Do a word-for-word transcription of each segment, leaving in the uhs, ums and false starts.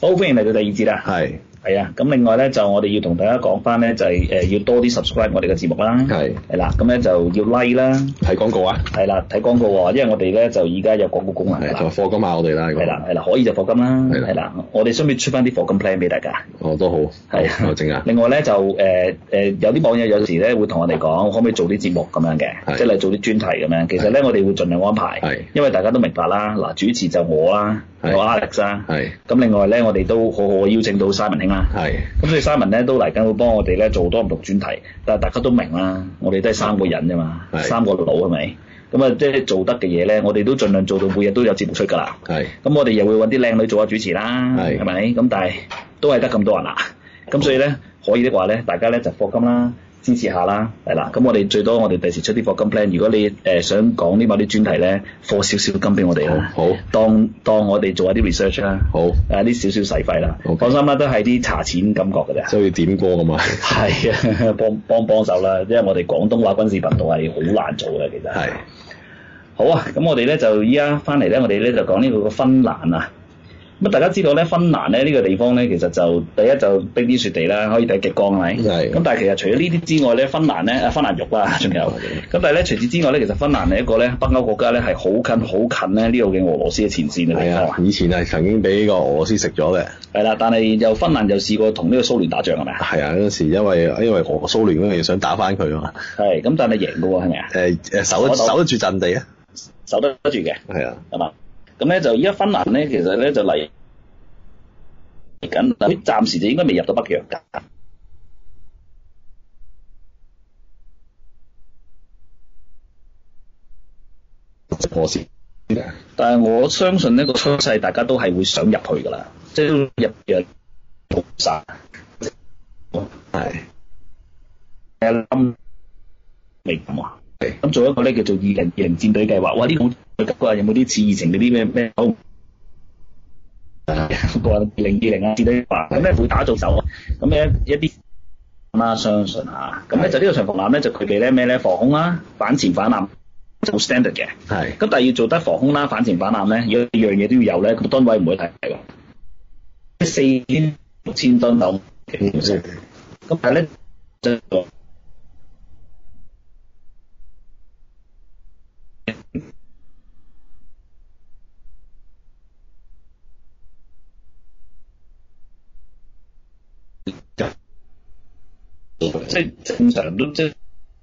好，歡迎嚟到第二節啦。 係係啊，咁另外咧就我哋要同大家講翻咧就係、是、誒、呃、要多啲 subscribe 我哋嘅節目啦。 係係啦，咁咧就要 like 啦。 睇廣告啊！ 係啦，睇廣告喎，因為我哋咧就而家有廣告功能㗎係， 啦。 就課金下我哋啦。 係啦係啦，可以就課金啦。 係啦係啦，我哋順便出翻啲課金 plan 俾大家。 哦，都好。 係好我整下。 另外咧就誒誒、呃呃、有啲網友有時咧會同我哋講，可唔可以做啲節目咁樣嘅， 係即係嚟做啲專題咁樣。其實咧我哋會盡量安排。 係因為大家都明白啦，嗱主持就我啦， 係有 Alex 啦。 係咁另外咧，我哋都好好邀請到 Simon 兄啦。 係咁所以 Simon 咧都嚟緊會幫我哋咧做多唔同專題，但係大家都明啦，我哋都係三個人啫嘛， 係三個佬係咪？咁啊，即係做得嘅嘢咧，我哋都盡量做到每日都有節目出㗎啦。 係咁我哋又會揾啲靚女做下主持啦， 係係咪？咁但係都係得咁多人啦。咁所以咧，可以的話咧，大家咧就課金啦，支持下啦，係啦。咁我哋最多我哋第時出啲課金 plan，如果你誒、呃、想講呢某啲專題咧，課少少金俾我哋啦。 好， 當當我哋做下啲 research 啦。 好。 誒啲少少使費啦。 Okay. 放心啦，都係啲茶錢感覺㗎啫。 即係好似點歌咁啊！ 係啊，幫幫幫手啦，因為我哋廣東話軍事頻道係好難做嘅，其實。 係。 好啊，咁我哋咧就依家翻嚟咧，我哋咧就講呢個個芬蘭啊。咁大家知道咧，芬蘭咧呢、這個地方咧，其實就第一就冰天雪地啦，可以睇極光係咪？ 係。 咁但係其實除咗呢啲之外咧，芬蘭咧啊芬蘭肉啦，仲有。咁但係咧，除此之外咧，其實芬蘭係一個咧北歐國家咧，係好近好近咧呢度嘅俄羅斯嘅前線嘅地方。 係啊，以前係曾經俾個俄羅斯食咗嘅。 係啦，但係又芬蘭又試過同呢個蘇聯打仗係咪啊？ 係啊，嗰陣時因為因為俄蘇聯嗰陣想打翻佢啊嘛。 係，咁但係贏嘅喎係咪啊？ 誒誒，守得守得住陣地啊！ 守得住嘅。 係啊。 係嘛？咁咧就依家芬蘭咧，其實咧就嚟緊，佢暫時就應該未入到北約㗎。 俄斯。 但係我相信呢個趨勢，大家都係會想入去㗎啦，即係入約屠殺。 係。 誒諗未咁啊？咁做一個咧叫做二零二零戰隊計劃，哇！呢種佢有冇啲似以前嗰啲咩咩好？個二零二零啊戰隊計劃，咁咧會打造手，咁咧一啲啦，相信嚇，咁咧就呢個長防艦咧就佢哋咧咩咧防空啦、反潛反艦好 standard 嘅。係。咁但係要做得防空啦、反潛反艦咧，如果樣嘢都要有咧，咁噸位唔會睇㗎。四千六千噸咁，咁但係咧就。即係正常都即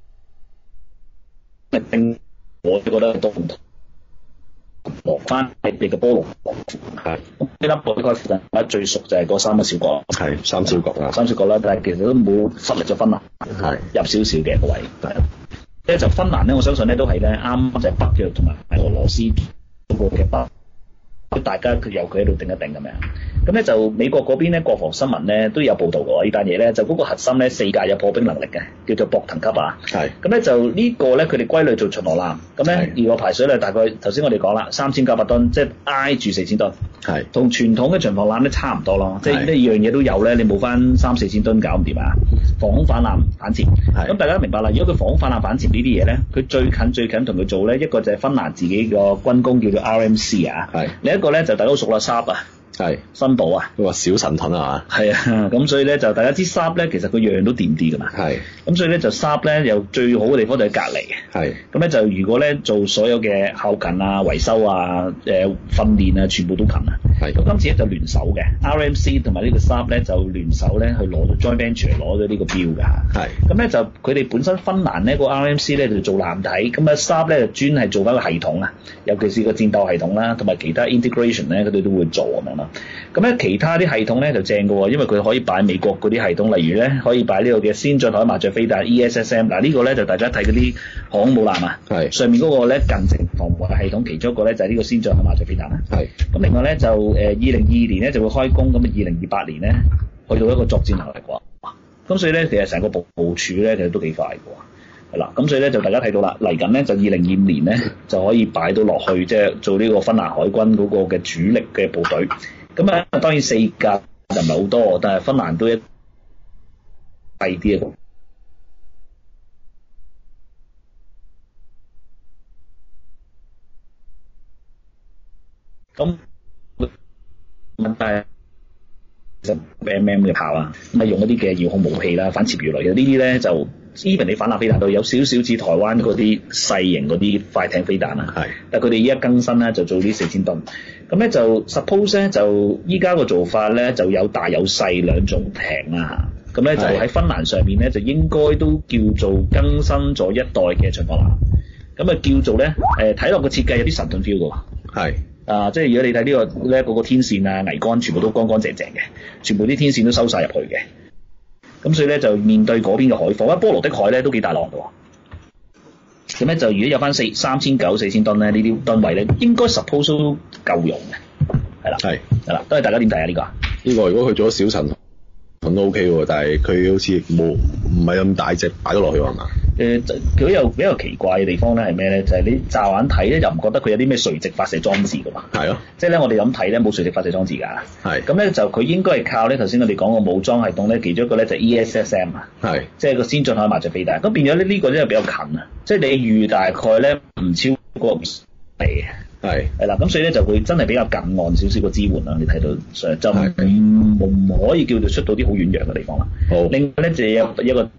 係定，我覺得都唔同。落翻係你嘅波龍。係。咁呢粒波呢個附近最熟就係嗰三個小國。係三小國啦。三小國啦，但係其實都冇忽略咗芬蘭。係。入少少嘅個位。係。咧就芬蘭咧，我相信咧都係咧啱就係北約同埋俄羅斯嗰個嘅北。大家佢由佢喺度定一定咁樣，咁咧就美國嗰邊咧國防新聞咧都有報導過呢單嘢咧，就嗰個核心咧四架有破冰能力嘅，叫做博騰級啊。係。咁咧就呢個咧佢哋歸類做巡邏艦，咁咧而個排水量大概頭先我哋講啦，三千九百噸，即係挨住四千噸。係。同傳統嘅巡防艦咧差唔多咯，即係呢樣嘢都有咧，你冇翻三四千噸搞唔掂啊！防空反艦反潛。係。咁大家都明白啦，如果佢防空反艦反潛呢啲嘢咧，佢最近最近同佢做咧一個就係芬蘭自己個軍工叫做 R M C 啊。係。另一個咧就大家都熟啦 S A P 啊，係新寶啊，佢話小神盾啊嘛，係啊，咁所以咧就大家知 S A P 咧其實佢樣樣都掂啲噶嘛，係，咁所以咧就 S A P 咧又最好嘅地方就喺隔離，係，咁咧就如果咧做所有嘅後勤啊、維修啊、誒、呃、訓練啊，全部都近啊，係，咁今次咧就聯手嘅 R M C 同埋呢個 S A P 咧就聯手咧去攞到 joint venture 攞咗呢個標㗎，係，咁咧就佢哋本身芬蘭呢個 R M C 咧就做艦體，咁啊 S A P 咧就專係做翻個系統啊，尤其是個戰鬥系統啦，同埋其他 integration 咧佢哋都會做咁樣啦。咁咧其他啲系統咧就正嘅喎，因為佢可以擺美國嗰啲系統，例如咧可以擺呢個嘅先進海麻雀飛彈 E S S M。嗱呢個咧就大家睇嗰啲航空母艦啊，係上面嗰個咧近程防護系統，其中一個咧就係呢個先進海麻雀飛彈啦。係。咁另外咧就誒二零二二年咧就會開工，咁啊二零二八年咧去到一個作戰能力喎。咁所以咧其實成個部部署咧其實都幾快嘅喎。係啦，咁所以咧就大家睇到啦，嚟緊咧就二零二五年咧就可以擺到落去，即係做呢個芬蘭海軍嗰個嘅主力嘅部隊。咁啊，當然四架就唔係好多，但係芬蘭都一細啲啊。咁問題十 mm 嘅炮啊，咁啊用一啲嘅遙控武器啦、反潛魚雷嘅呢啲咧就 even 你反艦飛彈都有少少似台灣嗰啲細型嗰啲快艇飛彈啦，係，但係佢哋依家更新咧就做啲四千噸，咁咧就 suppose 咧就依家個做法咧就有大有細兩種艇啦，咁咧就喺芬蘭上面咧就應該都叫做更新咗一代嘅巡防艦，咁啊叫做咧誒睇落個設計有啲神盾 feel 嘅喎，係。啊，即係如果你睇呢、這個咧，嗰、那個天線啊、桅杆全部都乾乾淨淨嘅，全部啲天線都收晒入去嘅。咁所以咧就面對嗰邊嘅海況，啊波羅的海咧都幾大浪嘅喎。咁咧就如果有翻四三千九、四千噸咧，呢啲噸位咧應該 suppose 都夠用嘅。係啦，係係啦，都係大家點睇啊？呢、這個呢個如果佢做咗小神盾都 OK 喎，但係佢好似冇唔係咁大隻擺咗落去係嘛？ 誒，佢有比較奇怪嘅地方咧係咩咧？就係、是、你乍眼睇咧，又唔覺得佢有啲咩垂直發射裝置㗎嘛？係咯、啊，即係咧我哋咁睇咧冇垂直發射裝置㗎。係。咁咧就佢應該係靠咧頭先我哋講個武裝系統咧，其中一個咧就係 E S S M 啊。係。即係個先進海麻雀飛彈。咁變咗呢呢個咧比較近啊，即係你預大概咧唔超過五十米嘅。係。係啦，咁所以咧就會真係比較近岸少少個支援啦。你睇到就唔唔可以叫做出到啲好遠洋嘅地方啦。好。另外咧就有一個。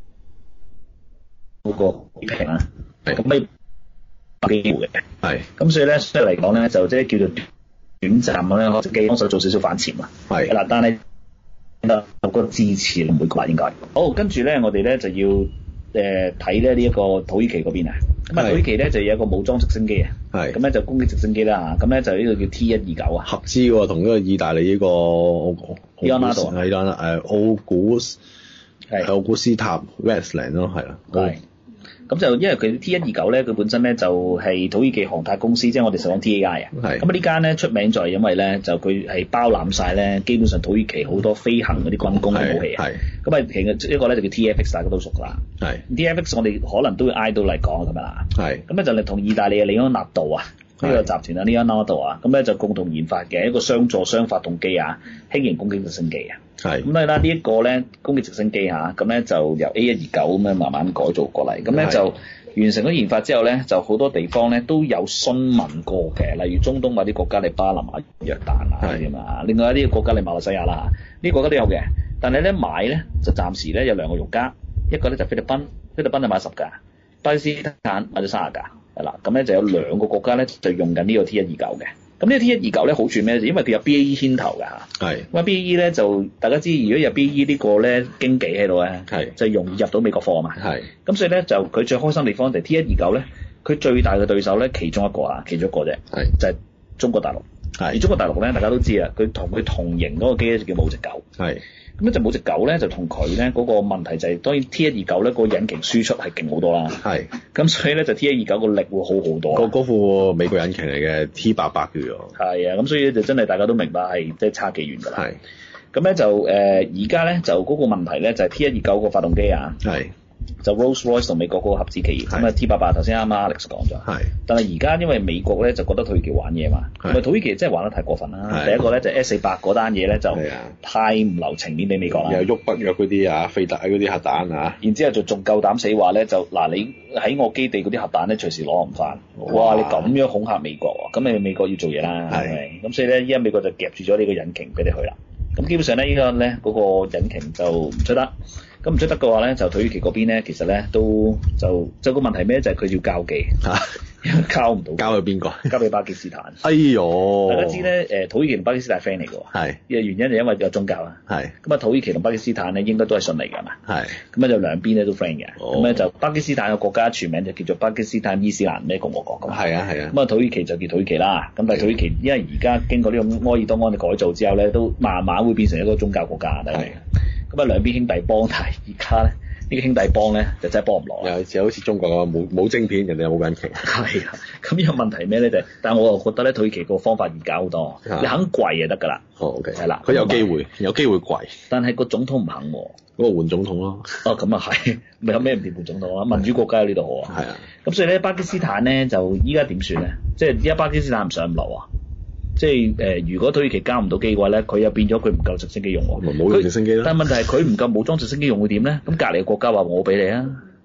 嗰個水平啊，咁咪有機會嘅，係，咁所以咧，所以嚟講咧，就即係叫做短暫咧，可以幫手做少少反潛啊，係，嗱，但係誒個支持唔會啩應該，好，跟住咧，我哋咧就要誒睇咧呢一個土耳其嗰邊啊，咁啊土耳其咧就有一個武裝直升機啊，係，咁咧就攻擊直升機啦嚇，咁咧就呢個叫 T 一二九啊，合資喎，同呢個意大利呢個伊安拉度啊，伊安拉誒奧古係奧古斯塔 Westland 咯，係啦，係。咁就因為佢 T 一二九咧，佢本身咧就係、是、土耳其航太公司，即係我哋實講 T A I 啊。係。咁啊呢間咧出名在係因為咧就佢係包攬晒咧，基本上土耳其好多飛行嗰啲軍工嘅武器啊。係。咁啊其實一個咧就叫 T F X，大家都熟啦。係。T F X 我哋可能都會挨到嚟講咁樣啦。係。咁咧就同意大利嘅里安納度啊呢、這個集團啊，里安納度啊，咁咧就共同研發嘅一個雙座雙發動機啊，輕型攻擊直升機啊。係。咁咧啦，呢一個咧攻擊直升機嚇，咁咧就由 A 一二九咁樣慢慢改造過嚟，咁咧就完成咗研發之後咧，就好多地方咧都有詢問過嘅，例如中東某啲國家，例如巴林啊、約旦啊嗰啲嘛，另外一啲國家，例如馬來西亞啦，呢啲國家都有嘅。但係咧買咧就暫時咧有兩個用家，一個咧就菲律賓，菲律賓就買十架，巴基斯坦買咗三十架，係啦，咁咧就有兩個國家咧就用緊呢個 T 一二九嘅。咁呢個 T 一二九咧好處咩？因為佢有 B A E 牽頭㗎嚇。係。咁啊 B A E 咧就大家知，如果有 B A E 呢個咧經紀喺度咧，係就容易入到美國貨啊嘛。係。咁所以咧就佢最開心地方就係 T 一二九咧，佢最大嘅對手咧其中一個啊，其中一個啫。係。就係、是、中國大陸。係。而中國大陸咧，大家都知啊，佢同佢同型嗰個機咧就叫武直九。係。咁咧就武直九咧就同佢咧嗰個問題就係、是，當然 T 一二九咧個引擎輸出係勁好多啦。係。咁所以咧就 T 一二九個力會好好多。嗰嗰副美國引擎嚟嘅 T 八百叫做。係啊，咁所以就真係大家都明白係即係差幾遠㗎啦。係。咁咧就誒而家咧就嗰個問題咧就係 T 一二九個發動機啊。係。就 Rolls-Royce 同美國嗰個合資企業，咁啊 T 八百頭先啱啱 Alex 講咗，係。但係而家因為美國咧就覺得土耳其玩嘢嘛，咁啊土耳其真係玩得太過分啦。第一個咧就 S 四百嗰單嘢咧就太唔留情面俾美國啦。又喐北約嗰啲啊，飛彈嗰啲核彈啊，然之後就仲夠膽死話咧就嗱你喺我基地嗰啲核彈咧隨時攞唔翻，哇！你咁樣恐嚇美國喎，咁你美國要做嘢啦，係咪？咁所以咧依家美國就夾住咗呢個引擎俾你去啦。咁基本上咧依家咧嗰個引擎就唔出得。咁唔出得嘅話咧，就土耳其嗰邊咧，其實咧都就就個問題咩？就係、是、佢要交機嚇，交唔到。交去邊個？交俾巴基斯坦。哎呦！大家知咧，誒土耳其同巴基斯坦係 friend 嚟嘅喎。係。嘅原因就因為有宗教啦。係。咁啊，土耳其同巴基斯坦咧應該都係順利㗎嘛。係。咁啊，就兩邊咧都 friend 嘅。咁咧、哦、就巴基斯坦嘅國家全名就叫做巴基斯坦伊斯蘭咩共和國咁。係啊係啊。咁啊，土耳其就叫土耳其啦。咁但係土耳其因為而家經過呢個埃爾多安嘅改造之後咧，都慢慢會變成一個宗教國家。係。咁啊兩邊兄弟幫，但係而家咧呢個兄弟幫咧就真係幫唔落。有時好似中國咁冇冇晶片，人哋有冇引擎。係啊，咁有問題咩咧？就係，但係我又覺得咧，土耳其個方法易搞好多，你肯跪就得㗎啦。哦 OK。係啦，佢有機會，有機會跪。但係個總統唔肯喎。嗰個換總統咯。哦，咁啊係，咪有咩唔掂換總統啊？民主國家喺呢度好啊。係啊。咁所以咧，巴基斯坦咧就依家點算咧？即係依家巴基斯坦唔上唔落啊！即係誒、呃，如果土耳其交唔到機嘅話咧，佢又變咗佢唔夠直升機用喎。冇用直升機啦。但係問題係佢唔夠武裝直升機用會點咧？咁隔離嘅國家話我俾你啊，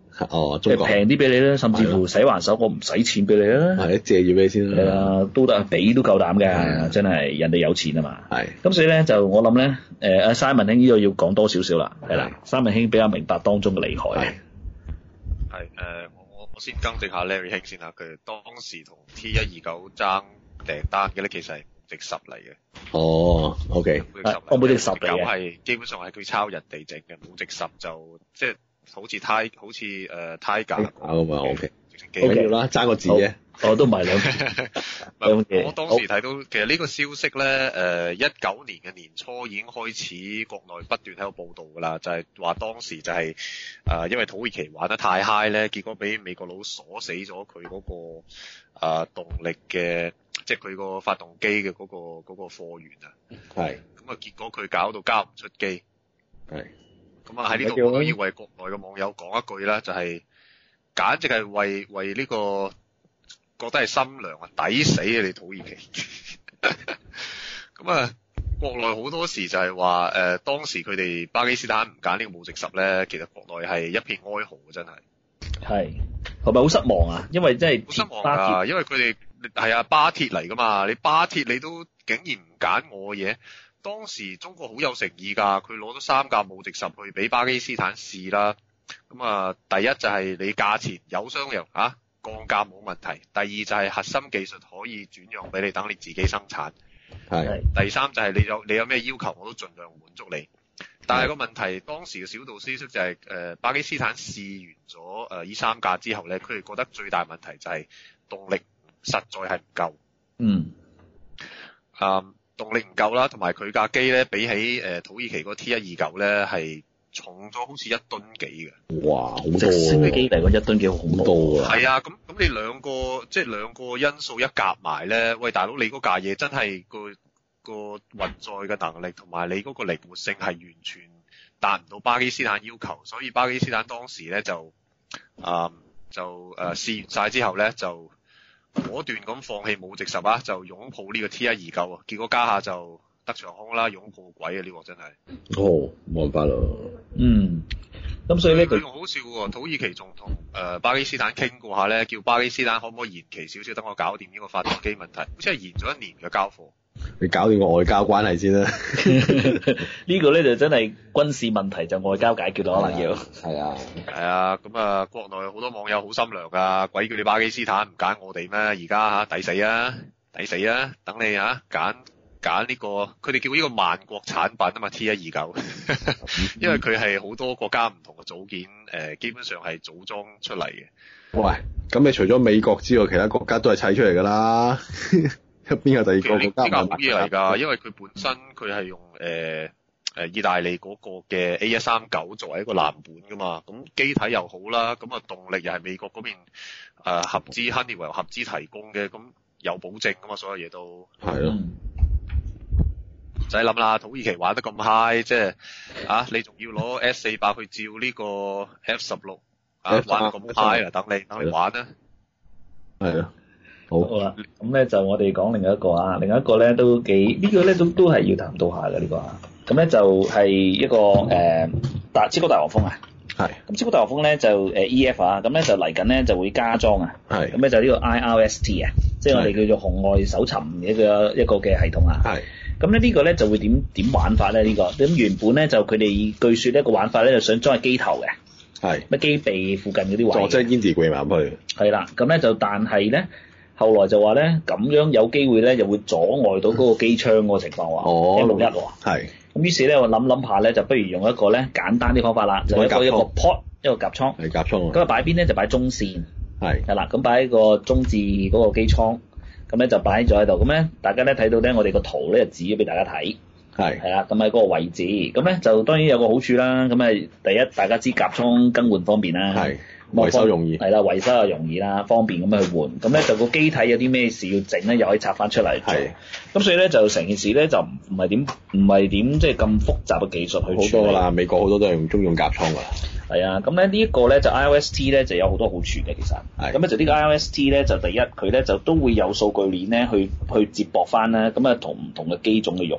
哦，中國平啲俾你啦，甚至乎使還手，我唔使錢俾你啦。 係借住俾你先啦。 係啊，都得，俾都夠膽嘅，真係人哋有錢啊嘛。 係。 咁所以咧就我諗咧，誒阿 Simon 兄呢度要講多少少啦，係啦 ，Simon 兄比較明白當中嘅厲害。 係。係誒、呃，我我先更正下 Larry 兄先啦，佢當時同 T 一二九爭訂單嘅咧，其實係無敵十嚟嘅。 哦 ，OK。 我無敵十嚟嘅。 九係基本上係佢抄人哋整嘅，無敵十就即係好似 Tiger 好似誒 Tiger 咁啊 OK。 幾緊要啦，爭個字啫。 我都唔係兩。 我當時睇到其實呢個消息咧，誒一九年嘅年初已經開始國內不斷喺度報導㗎啦，就係、是、話當時就係、是、誒、呃、因為土耳其玩得太 high 咧，結果俾美國佬鎖死咗佢嗰個誒、呃、動力嘅，即係佢個發動機嘅嗰個嗰、那個貨源啊。係。咁啊結果佢搞到交唔出機。係。咁啊喺呢度我都要為國內嘅網友講一句啦，就係、是、簡直係為為呢、這個。覺得係心涼啊，抵死啊！你土耳其咁啊，國內好多時就係話誒，當時佢哋巴基斯坦唔揀呢個武直十咧，其實國內係一片哀嚎嘅，真係係係咪好失望啊？因為真係好失望啊！因為佢哋係啊巴鐵嚟噶嘛，你巴鐵你都竟然唔揀我嘅嘢。當時中國好有誠意㗎，佢攞咗三架武直十去俾巴基斯坦試啦。咁啊，第一就係你價錢有商量啊。降價冇問題，第二就係核心技術可以轉讓俾你，等你自己生產。係。第三就係你有你有咩要求，我都盡量滿足你。但係個問題，當時嘅小道消息就係、是、誒、呃、巴基斯坦試完咗誒呢三架之後咧，佢哋覺得最大問題就係動力實在係唔夠。嗯。啊，動力唔夠啦，同埋佢架機咧比起誒、呃、土耳其嗰 T 一二九咧係重咗好似一噸幾嘅。哇，好多喎！ 飛機嚟講一噸幾好多啊！ 係啊，咁咁你兩個即係兩個因素一夾埋咧，喂大佬你嗰架嘢真係個個運載嘅能力同埋你嗰個靈活性係完全達唔到巴基斯坦要求，所以巴基斯坦當時咧就啊、呃、就誒、呃、試完晒之後咧就果斷咁放棄武直十啊，就擁抱呢個 T 一二九啊，結果家下就得長空啦，擁抱鬼啊！呢、這個真係哦，冇辦法咯。 嗯，咁所以咧佢仲好笑喎，土耳其仲同誒巴基斯坦傾過下咧，叫巴基斯坦可唔可以延期少少，等我搞掂呢個發動機問題，好似係延咗一年嘅交貨。 你搞掂個外交關係先啦。 呢個咧就真係軍事問題，就外交解決咯，可能要。係啊。 係啊，咁啊，國內好多網友好心涼噶，鬼叫你巴基斯坦唔揀我哋咩？而家嚇抵死啊，抵死啊！等你嚇揀。揀呢、這個，佢哋叫呢個萬國產品啊嘛 ，T 一二九，因為佢係好多國家唔同嘅組件，誒、呃，基本上係組裝出嚟嘅。 喂，咁你除咗美國之外，其他國家都係砌出嚟㗎啦，邊有第二個國家？ 呢架好嘢嚟㗎，因為佢本身佢係用誒誒、呃、意大利嗰個嘅 A 一三九作為一個藍本㗎嘛，咁機體又好啦，咁啊動力又係美國嗰邊誒、呃、合資 Honeywell 合資提供嘅，咁有保證㗎嘛，所有嘢都係咯。 唔使諗啦，土耳其玩得咁 high， 即係啊，你仲要攞 S 四百去照呢個 F 十六啊，玩得咁 high 啊，等你等你玩啦。 係啊，好。 好啦，咁咧就我哋講另一個啊，另一個咧都幾、這個、呢個咧都都係要談到下嘅呢、這個啊。咁咧就係一個誒大超高大黃蜂啊。係。咁超高大黃蜂咧就誒 E F 啊，咁咧就嚟緊咧就會加裝啊。係。咁咧就呢個 I R S T 啊，即係我哋叫做紅外搜尋嘅一個一個嘅系統啊。係。咁咧呢個咧就會點點玩法咧？呢、這個咁原本咧就佢哋據說呢個玩法咧就想裝喺機頭嘅，係乜機臂附近嗰啲位， 即係 integrate 埋入去。係啦，咁咧就但係咧後來就話咧咁樣有機會咧又會阻礙到嗰個機槍嗰個情況喎。哦，一六一喎。係。咁於是咧我諗諗下咧就不如用一個咧簡單啲方法啦，就一個一個 pod 一個夾倉。係夾倉。咁啊擺邊咧就擺中線。係。係啦，咁擺喺個中置嗰個機艙。咁咧就擺咗喺度，咁咧大家咧睇到咧，我哋個圖咧就指咗俾大家睇，係係啦，咁喺嗰個位置，咁咧就當然有個好處啦，咁誒第一大家知夾倉更換方便啦，係維修容易，係啦，維修又容易啦，方便咁樣去換，咁咧就個機體有啲咩事要整咧，又可以拆翻出嚟，係，咁所以咧就成件事咧就唔唔係點唔係點即係咁複雜嘅技術去好多啦，美國好多都係用中用夾倉㗎啦。 係啊，咁咧呢一個咧就 I R S T 咧就有好多好處嘅，其實，咁咧就呢個 I R S T 咧就第一佢咧就都會有數據鏈咧去去接駁翻啦，咁啊同唔同嘅機種去用，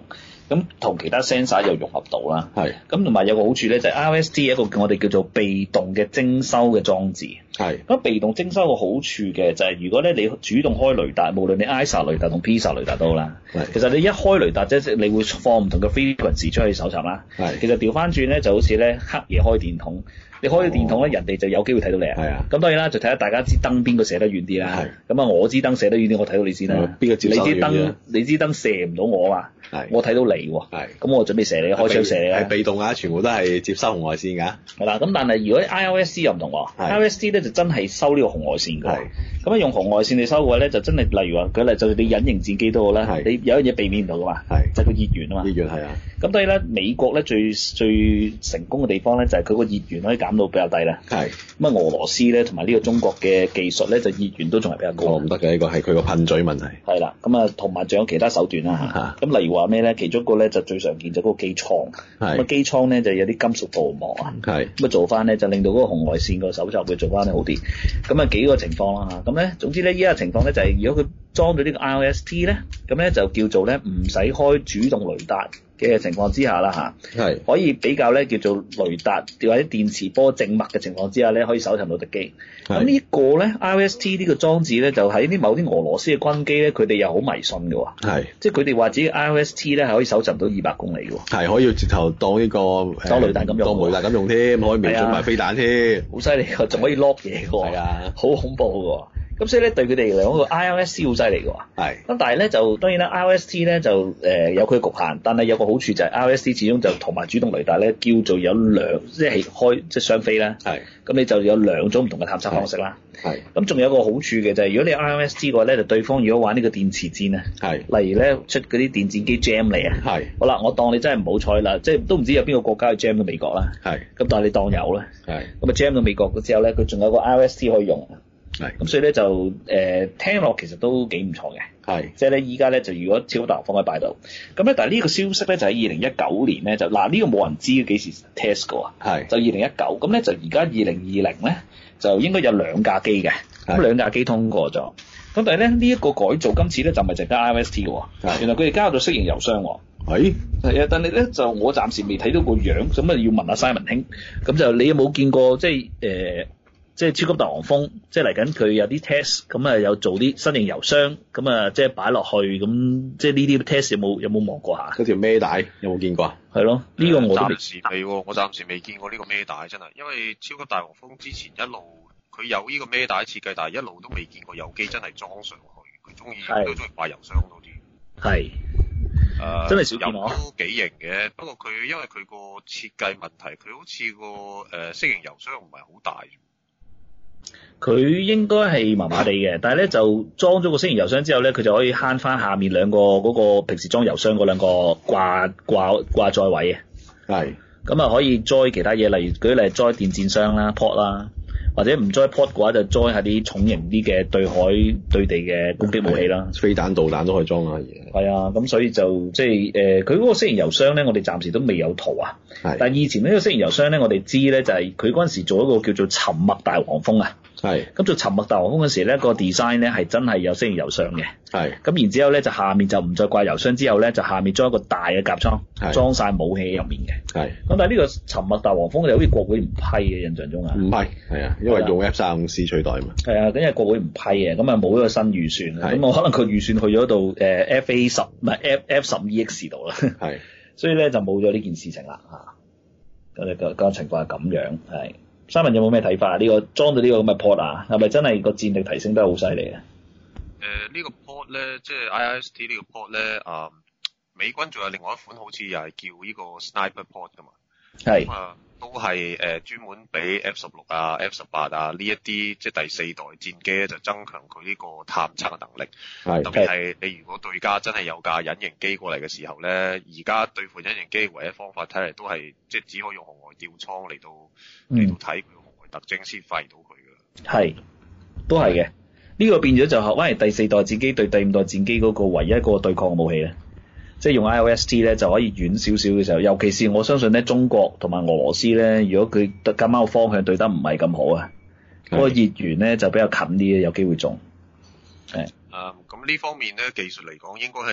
咁同其他 sensor 又融合到啦。 係。 咁同埋有個好處咧，就係 I O S T 一個我哋叫做被動嘅徵收嘅裝置。 係。 咁被動徵收個好處嘅就係如果咧你主動開雷達，無論你 I S A 雷達同 P S A 雷達都好啦。 係。 其實你一開雷達即係你會放唔同嘅 frequency 出去搜尋啦。 係。 其實調翻轉咧就好似咧黑夜開電筒。你開咗電筒咧，人哋就有機會睇到你啊！ 係啊， 咁當然啦，就睇下大家支燈邊個射得遠啲啦。係。咁啊，我支燈射得遠啲，我睇到你先啦。 邊個接收遠啲？ 你支燈，你支燈射唔到我啊！係。我睇到你喎。係。咁我準備射你，開槍射你啦。 係被動啊，全部都係接收紅外線㗎。 係啦，咁但係如果 I O S T 又唔同喎 ，I O S T 咧就真係收呢個紅外線㗎。係。咁啊，用紅外線嚟收嘅話咧，就真係例如話舉例，就算你隱形戰機都好啦，你有一樣嘢避免唔到㗎嘛。係。就係個熱源啊嘛。熱源係啊。咁當然啦，美國咧最最成功嘅地方咧就係佢個熱源可以減到比較低啦。係。咁啊，俄羅斯咧同埋呢個中國嘅技術咧，就熱源都仲係比較高。 唔得嘅，呢個係佢個噴嘴問題。 係啦，咁啊，同埋仲有其他手段啦嚇。咁例如話咩咧？其中一個咧就最常見就嗰個機艙。係。咁啊，機艙咧就有啲金屬鍍膜啊。係。咁啊，做翻咧就令到嗰個紅外線個搜集會做翻好啲。咁啊，幾個情況啦嚇。咁咧，總之咧，依家嘅情況咧就係如果佢裝咗呢個 I O S T 咧，咁咧就叫做咧唔使開主動雷達嘅情況之下啦嚇，係可以比較咧叫做雷達或者電磁波靜脈嘅情況之下咧，可以搜尋到敵機。咁呢個咧 I O S T 呢個裝置咧，就喺啲某啲俄羅斯嘅軍機咧，佢哋又好迷信嘅喎。係，即係佢哋話自己 I O S T 咧係可以搜尋到二百公里嘅喎。係可以直頭當呢、這個當雷達咁用，當雷達咁用添，可以瞄準埋飛彈添，好犀利㗎，仲可以 lock 嘢嘅喎。係啊，好恐怖嘅喎。咁所以咧對佢哋嚟講個 I O S T 好犀利嘅喎。係。咁但係咧就當然啦 I O S T 咧就誒、呃、有佢嘅局限，但係有個好處就係 I O S T 始終就同埋主動雷達咧叫做有兩即係開即係雙飛啦。係。咁你就有兩種唔同嘅探測方式啦。係。咁仲有個好處嘅就係、是、如果你 I O S T 嘅話咧，就對方如果玩呢個電磁戰啊，係。例如咧出嗰啲電戰機 jam 嚟啊。係。好啦，我當你真係唔好彩啦，即係都唔知有邊個國家去 jam 到美國啦。係。咁但係你當有啦。係。咁啊 jam 到美國之後咧，佢仲有個 I O S T 可以用。係，咁所以咧就誒、呃、聽落其實都幾唔錯嘅，係，即係咧依家咧就如果超級大黃蜂可以擺到，咁咧但係呢個消息咧就喺二零一九年咧就嗱呢、這個冇人知幾時 test 過啊，係，就二零一九，咁咧就而家二零二零咧就應該有兩架機嘅，咁兩架機通過咗，咁但係咧呢一、這個改造今次咧就唔係淨得 I O S T 嘅喎，原來佢哋加入咗適應郵箱喎，係，係啊，但係咧就我暫時未睇到個樣，咁啊要問下 Simon 兄，咁就你有冇見過即係誒？呃即係超級大黃蜂，即係嚟緊佢有啲 test，咁啊有做啲新型郵箱，咁啊即係擺落去，咁即係呢啲 test 有冇有冇望過下？嗰條孭帶有冇見過啊？係咯，呢、這個我都暫時未喎，我暫時未見過呢個孭帶真係，因為超級大黃蜂之前一路佢有呢個孭帶設計，但係一路都未見過有機真係裝上去，佢中意都中意擺郵箱多啲。係。誒、呃，真係少見我。都幾型嘅，不過佢因為佢個設計問題，佢好似個誒適型郵箱唔係好大。 佢應該係麻麻地嘅，但係咧就裝咗個適型郵箱之後咧，佢就可以慳翻下面兩個嗰個平時裝郵箱嗰兩個掛掛掛載位嘅。係。咁啊可以載其他嘢，例如舉例載電戰箱啦、port 啦，或者唔載 port 嘅話就載下啲重型啲嘅對海對地嘅攻擊武器啦。飛彈導彈都可以裝下嘢。係啊，咁所以就即係誒，佢嗰個適型郵箱咧，我哋暫時都未有圖啊。係。但係以前呢個適型郵箱咧，我哋知咧就係佢嗰陣時做一個叫做沉默大黃蜂啊。係，咁做沉默大黃蜂嗰時咧，個 design 咧係真係有適應郵箱嘅。係，咁然之後咧就下面就唔再掛郵箱，之後咧就下面裝一個大嘅夾倉，裝晒武器喺入面嘅。係，咁但係呢個沉默大黃蜂就好似國會唔批嘅，印象中啊。唔批，係啊，因為用 F 三十五 C 取代嘛。係啊，因為國會唔批嘅，咁啊冇一個新預算，咁我可能佢預算去咗度誒 F A 十唔係 F F 十 E X 度啦。係，所以咧就冇咗呢件事情啦嚇。咁個個情況係咁樣，係。三文有冇咩睇法啊？呢、這個裝到呢個咁嘅 port 啊，係咪真係個戰力提升得好犀利啊？ 誒、呃，呢、這個 port 咧，即係 I S T 呢個 port 咧，啊、呃，美軍仲有另外一款好似又係叫呢個 sniper port 噶嘛。係。咁啊，都係誒專門俾 F 十六啊、F 十八啊呢一啲即係第四代戰機咧，就增強佢呢個探測嘅能力。係。特別係你如果對家真係有架隱形機過嚟嘅時候咧，而家對付隱形機唯一方法睇嚟都係即係只可以用紅外吊艙嚟到嚟到睇佢紅外特徵先發現到佢㗎。係，都係嘅。呢、這個變咗就係，喂，第四代戰機對第五代戰機嗰個唯一一個對抗武器咧。即係用 I O S T 咧就可以遠少少嘅時候，尤其是我相信咧中國同埋俄羅斯咧，如果佢咁啱個方向對得唔係咁好啊，嗰、那個熱源咧就比較近啲，有機會中。係。誒、嗯，咁呢方面咧技術嚟講應該係俄羅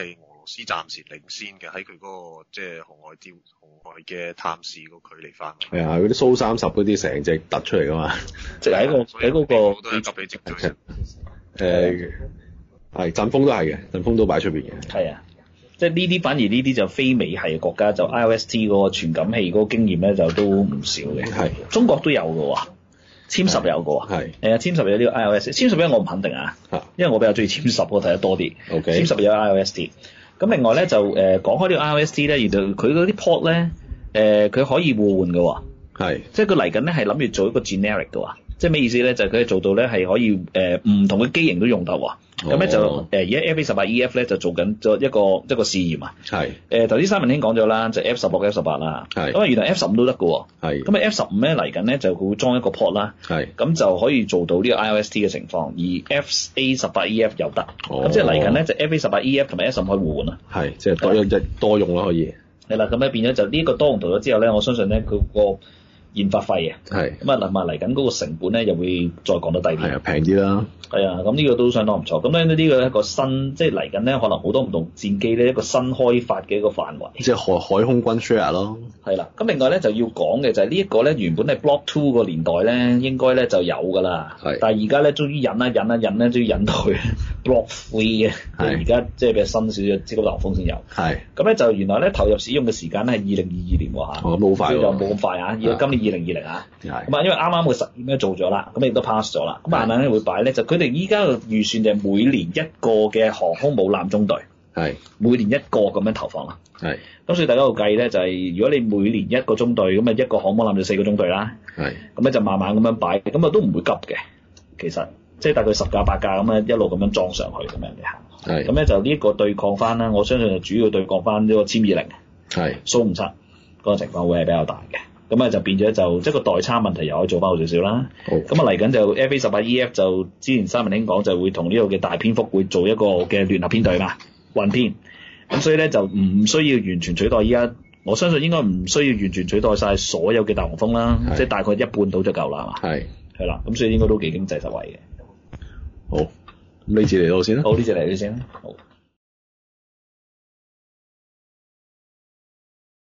斯暫時領先嘅，喺佢嗰個即係紅外調紅外嘅探視個距離範圍。 係啊，嗰啲蘇三十嗰啲成隻突出嚟噶嘛， 即係喺個喺嗰個都係急起直追。 誒係陣風都係嘅，陣風都擺出邊嘅。 係啊，即係呢啲反而呢啲就非美系國家就 I O S T 嗰個傳感器嗰個經驗咧就都唔少嘅。 係中國都有嘅喎。殲十有個啊，係誒殲十有呢個 I O S T，殲十一我唔肯定啊，因為我比較中意殲十，我睇得多啲。 OK，殲十有 I O S T， 咁另外咧就誒、呃、講開呢個 I O S T 咧，原來佢嗰啲 port 咧誒佢可以互換嘅喎，係，即係佢嚟緊咧係諗住做一個 generic 嘅喎，即係咩意思咧？就係佢係做到咧係可以誒唔、呃、同嘅機型都用得喎。咁咧、哦、就誒而家 F A 十八 E F 咧就做緊咗一個一個試驗啊。係誒頭先三文兄講咗啦，就 F 十六、F 十八啦。係咁啊，原來 F 十五都得嘅喎。係咁啊，F 十五咧嚟緊咧就會裝一個 port 啦。係咁就可以做到呢個 I O S T 嘅情況，而 F A 十八 E F 又得。哦。咁即係嚟緊咧就 F A 十八 E F 同埋 F 十五可以互換啊。係即係多一一多用咯，可以。係啦，咁咧變咗就呢個多用途咗之後咧，我相信咧佢個研發費啊，係咁啊，嗱埋嚟緊嗰個成本咧又會再降到低啲，係啊，平啲啦，係啊，咁呢個都相當唔錯。咁咧呢個一個新即係嚟緊咧，可能好多唔同戰機咧一個新開發嘅一個範圍，即係海海空軍 share 咯。係啦，咁另外咧就要講嘅就係呢一個咧原本係 Block Two 個年代咧應該咧就有㗎啦，係，但係而家咧終於引一引一引咧，終於引到去 Block Three 嘅，係而家即係比較新少少，超級颱風先有，係。咁咧就原來咧投入使用嘅時間咧係二零二二年喎嚇，哦咁好快喎，就冇咁快啊，而家今年二零二零啊，咁啊因為啱啱個實驗咧做咗啦，咁亦都 pass 咗啦，咁慢慢咧會擺咧就佢哋依家嘅預算就係每年一個嘅航空母艦中隊，係每年一個咁樣投放啦，係。咁所以大家度計咧就係、是、如果你每年一個中隊，咁啊一個航母艦就四個中隊啦，係。咁咧就慢慢咁樣擺，咁啊都唔會急嘅，其實即係大概十架八架咁樣一路咁樣裝上去咁樣嘅行，係。咁咧就呢一個對抗翻啦，我相信就主要對抗翻呢個殲二零，係蘇五七嗰個情況會係比較大嘅。咁啊就變咗就即係個代差問題又可以做翻好少少啦。好。咁啊嚟緊就 F A 十八 E F 就之前三文兄講就會同呢個嘅大蝙蝠會做一個嘅聯合編隊嘛，混編。咁所以咧就唔需要完全取代依家，我相信應該唔需要完全取代晒所有嘅大黃蜂啦，即係大概一半到就夠啦，係嘛？係。係啦，咁所以應該都幾經濟實惠嘅。好，咁呢次嚟到先啦。好，呢次嚟到先啦。好。